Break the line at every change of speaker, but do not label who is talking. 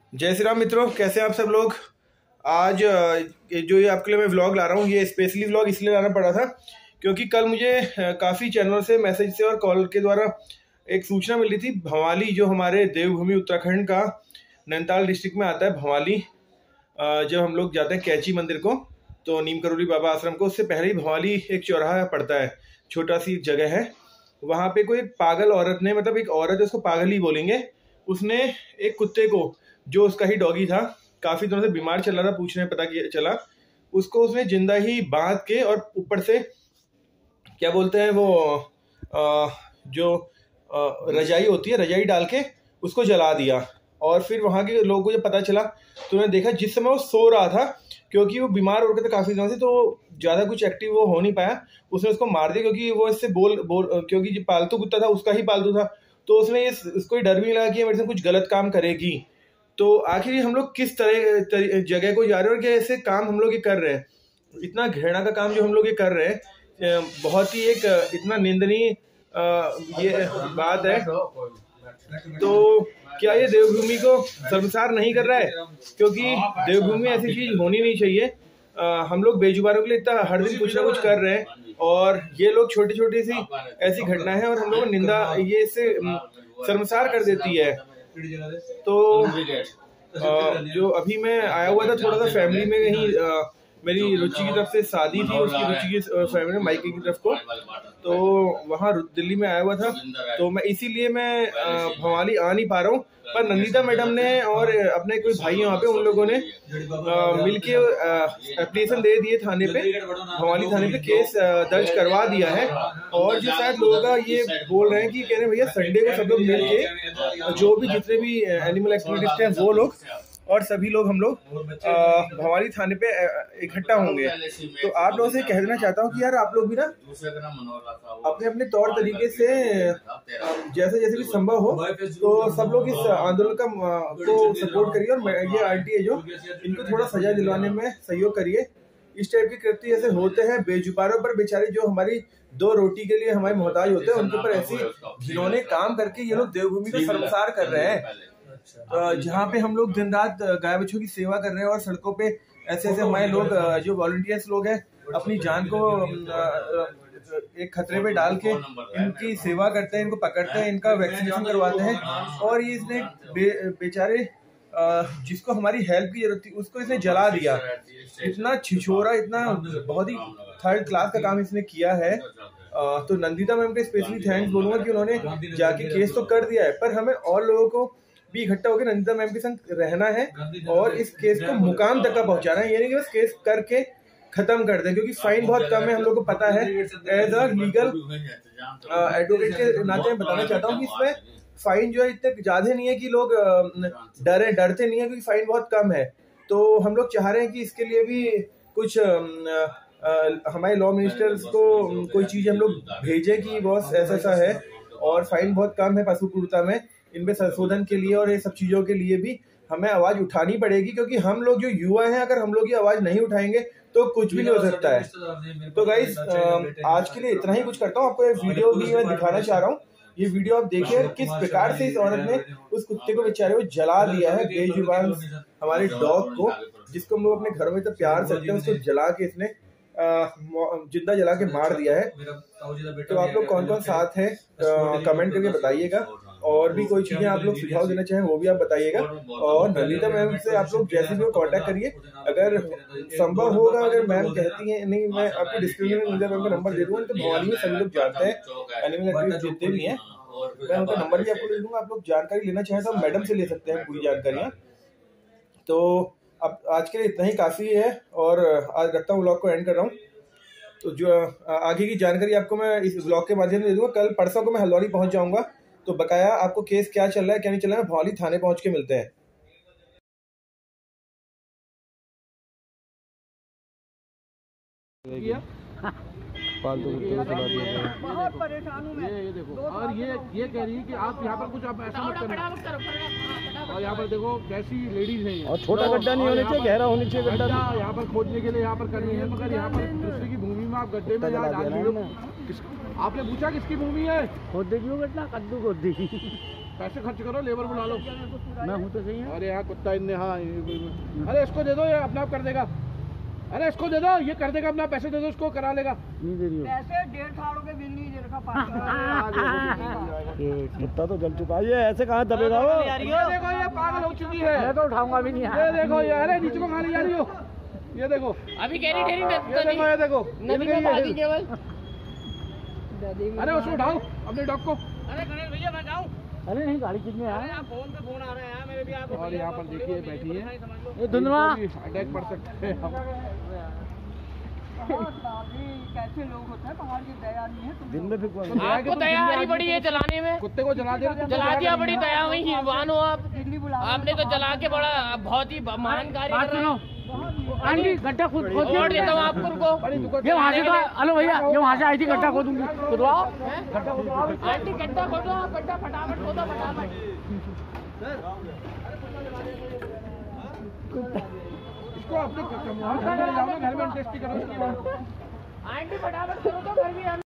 जय श्री राम मित्रों, कैसे हैं आप सब लोग। आज जो ये आपके लिए मैं व्लॉग ला रहा हूँ, ये स्पेशली व्लॉग इसलिए लाना पड़ा था क्योंकि कल मुझे काफ़ी चैनलों से मैसेज से और कॉल के द्वारा एक सूचना मिल रही थी। भवाली, जो हमारे देवभूमि उत्तराखंड का नैनीताल डिस्ट्रिक्ट में आता है, भवाली, जब हम लोग जाते हैं कैची मंदिर को, तो नीम करोली बाबा आश्रम को, उससे पहले ही भवाली एक चौराहा पड़ता है, छोटा सी जगह है। वहाँ पे कोई पागल औरत ने, मतलब एक औरत है, उसको पागल ही बोलेंगे, उसने एक कुत्ते को, जो उसका ही डॉगी था, काफ़ी दिनों से बीमार चल रहा था, पूछने में पता चला, उसको उसने जिंदा ही बांध के और ऊपर से क्या बोलते हैं वो जो रजाई होती है, रजाई डाल के उसको जला दिया। और फिर वहाँ के लोगों को जब पता चला तो उन्होंने देखा, जिस समय वो सो रहा था, क्योंकि वो बीमार हो गए थे काफ़ी दिनों से, तो ज़्यादा कुछ एक्टिव वो हो नहीं पाया, उसने उसको मार दिया। क्योंकि वो इससे क्योंकि जो पालतू कुत्ता था उसका ही पालतू था, तो उसने इसको डर भी लगा कि मेरे से कुछ गलत काम करेगी। तो आखिर हम लोग किस तरह जगह को जा रहे हैं और कैसे काम हम लोग ये कर रहे हैं, इतना घृणा का काम जो हम लोग ये कर रहे हैं, बहुत ही एक इतना निंदनीय ये बात है। तो क्या ये देवभूमि को शर्मसार नहीं कर रहा है? क्योंकि देवभूमि ऐसी चीज होनी नहीं चाहिए। हम लोग बेजुबानों के लिए इतना हर दिन कुछ ना कुछ कर रहे हैं, और ये लोग छोटी छोटी सी ऐसी घटना है और हम लोग निंदा ये इससे शर्मसार कर देती है। तो जो अभी मैं आया हुआ था, थोड़ा सा फैमिली में कहीं मेरी रुचि की तरफ से शादी थी, उसकी रुचि की फैमिली में मायके की तरफ को, तो वहाँ दिल्ली में आया हुआ था, तो मैं इसीलिए मैं भवाली आ नहीं पा रहा हूँ। पर नंदिता मैडम ने और अपने कोई भाई वहाँ पे, उन लोगों ने मिलके एप्लीकेशन दे दिए थाने पे, भवाली थाने पे केस दर्ज करवा दिया है। और जो शायद लोगों का ये बोल रहे हैं कि कह रहे हैं भैया संडे को सब लोग मिलके, जो भी जितने भी एनिमल एक्टिविस्ट हैं वो लोग और सभी लोग, हम लोग भवाली थाने पे इकट्ठा होंगे। तो आप लोगों से कह देना चाहता हूँ कि यार आप लोग भी ना अपने अपने तौर तरीके से जैसे जैसे भी संभव हो, तो सब लोग इस आंदोलन को सपोर्ट करिए। और ये आंटी है जो, इनको थोड़ा सजा दिलवाने में सहयोग करिए। इस टाइप के कृत्य जैसे होते हैं बेजुबानों पर, बेचारे जो हमारी दो रोटी के लिए हमारे मोहताज होते हैं, उनके ऊपर ऐसी घिनौने काम करके ये लोग देवभूमि को शर्मसार कर रहे हैं। जहाँ पे हम लोग दिन रात गाय बच्चों की सेवा कर रहे हैं, और सड़कों पे ऐसे ऐसे हमारे लोग जो वॉलंटियर्स लोग हैं, अपनी जान को एक खतरे पे डाल के इनकी सेवा करते हैं, इनको पकड़ते हैं, इनका वैक्सीनेशन करवाते हैं। और ये इसने बेचारे जिसको हमारी हेल्प की जरूरत थी, उसको इसने जला दिया। इतना छिछोरा, इतना बहुत ही थर्ड क्लास का काम इसने किया है। तो नंदिता मैम के स्पेशली थैंक्स बोलूंगा कि उन्होंने जाके केस तो कर दिया है, पर हमें और लोगों को भी इकट्ठा होकर नंदिता मैम के संग रहना है और इस केस को मुकाम तक का पहुंचाना है। ये नहीं कि बस केस करके खत्म कर दें, क्योंकि फाइन बहुत कम है, हम लोग को पता है। एज अ लीगल एडवोकेट के नाते मैं बताना चाहता हूँ कि इसमें फाइन जो है इतने ज्यादा नहीं है कि लोग डरते नहीं है, क्योंकि फाइन बहुत कम है। तो हम लोग चाह रहे हैं कि इसके लिए भी कुछ हमारे लॉ मिनिस्टर्स को कोई चीज हम लोग भेजें कि बॉस ऐसा ऐसा है, और फाइन बहुत कम है पशु क्रूरता में, इनमें संशोधन के लिए और ये सब चीजों के लिए भी हमें आवाज उठानी पड़ेगी। क्योंकि हम लोग जो युवा हैं, अगर हम लोग ये आवाज नहीं उठाएंगे तो कुछ भी नहीं हो सकता है। तो गाइस, आज के लिए इतना ही कुछ करता हूँ। आपको ये वीडियो भी मैं दिखाना चाह रहा हूँ। ये वीडियो आप देखिए किस प्रकार से इस औरत ने उस कुत्ते को बेचारे को जला दिया है, बेजुबान हमारे डॉग को, जिसको हम लोग अपने घर में तो प्यार से रखते हैं, उसको जला के इसने जिंदा जला के मार दिया है। तो आप लोग कौन कौन साथ हैं कमेंट करके बताइएगा, और भी कोई चीजें आप लोग सुझाव देना चाहें वो भी आप बताइएगा। और नंदिता मैम से आप लोग जैसे भी कांटेक्ट करिए, अगर संभव होगा, अगर मैम कहती हैं, नहीं मैं आपको डिस्क्रिप्शन में नंदिता मैम का नंबर दे दूंगा। तो भवानी में सभी लोग जानते हैं, एनिमल एक्टिविस्ट जितने भी हैं, मैं उनका नंबर भी आपको दे दूंगा। आप लोग जानकारी लेना चाहें तो मैडम से ले सकते हैं पूरी जानकारियाँ। तो अब आज के लिए इतना ही काफ़ी है, और आज रखता हूँ, व्लॉग को एंड कर रहा हूँ। तो जो आगे की जानकारी आपको मैं इस व्लॉग के माध्यम से दे दूंगा। कल परसों को मैं हल्द्वानी पहुंच जाऊंगा, तो बकाया आपको केस क्या चल रहा है क्या नहीं चल रहा है, भवाली थाने पहुंच के मिलते हैं।
फालतू बहुत परेशान हूँ मैं। ये देखो, और ये कह रही है कि आप यहाँ पर कुछ आप ऐसा मत करना। और यहाँ पर देखो कैसी लेडीज है, और छोटा गड्ढा नहीं होना चाहिए, गहरा होना चाहिए गड्ढा। यहाँ पर खोदने के लिए यहाँ पर करनी है, मगर यहाँ पर दूसरे की भूमि में आप गड्ढे में आपने पूछा किसकी भूमि है? खोद देगी वो गड्ढा, कद्दू खोद देगी। पैसे खर्च करो, लेबर बुला लो। मैं हूँ तो सही है। अरे यहाँ कुत्ता इनने, हाँ अरे इसको दे दो, ये अपना आप कर देगा। अरे इसको दे दो, ये कर देगा अपना, पैसे दे दो उसको, करा लेगा। नहीं दे रही हो पैसे, 1.5 सालों के बिल नहीं दे रखा। कुत्ता तो जल चुका है, ये ऐसे कहाँ दबेगा वो। ये देखो ये पागल हो चुकी है, मैं तो उठाऊंगा भी नहीं। ये देखो ये, अरे नीचे को खाने जा रही हो, ये देखो अभी कह रही ठहरी। ये देखो अरे उसको उठाओ अपने डॉग को। अरे गणेश भैया मैं जाऊँ? अरे नहीं, गाड़ी कितने है, फोन पे फोन आ रहा है मेरे भी। आप और यहाँ पर देखिए बैठी है ये धुंधला, अटैक पड़ सकते हैं। कैसे लोग होते हैं, पहाड़ की दया नहीं है। दिन में फिर आपको दया आ रही बड़ी है चलाने में, कुत्ते को जला दिया बड़ी दया हुई, हिरवान हो आप। आपने तो जला के बड़ा बहुत ही महान कार्य कर रहे हो। आंटी गड्ढा खोद देता हूँ आपको, रुको। ये वहाँ से तो, हेलो भैया, ये वहाँ से आई थी, गड्ढा खोदूंगी, खुदवाओ गड्ढा खुदवाओ। आंटी गड्ढा खोदो, गड्ढा फटाफट खोदो, फटाफट। इसको अपने घर में टेस्ट करो। आंटी फटाफट करो तो घर भी